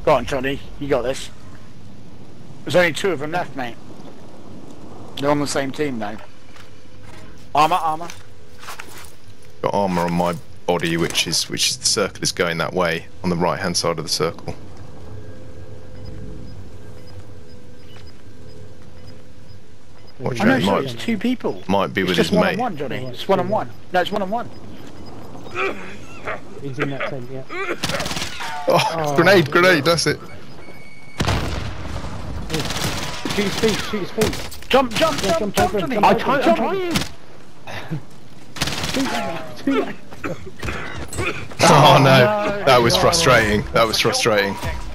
Go on, Johnny. You got this. There's only 2 of them left, mate. They're on the same team now. Armour. Got armour on my body, which is the circle is going that way on the right hand side of the circle. Watch I know, out, sorry, it's 2 people. might be with It's his just mate. 1-on-1, Johnny. It's 1-on-1. No, it's 1-on-1. He's in that tent, yeah. Oh, grenade, that's it. Shoot his feet. Jump, over Johnny. him, I'm jump trying. Shoot. Oh no, that was frustrating.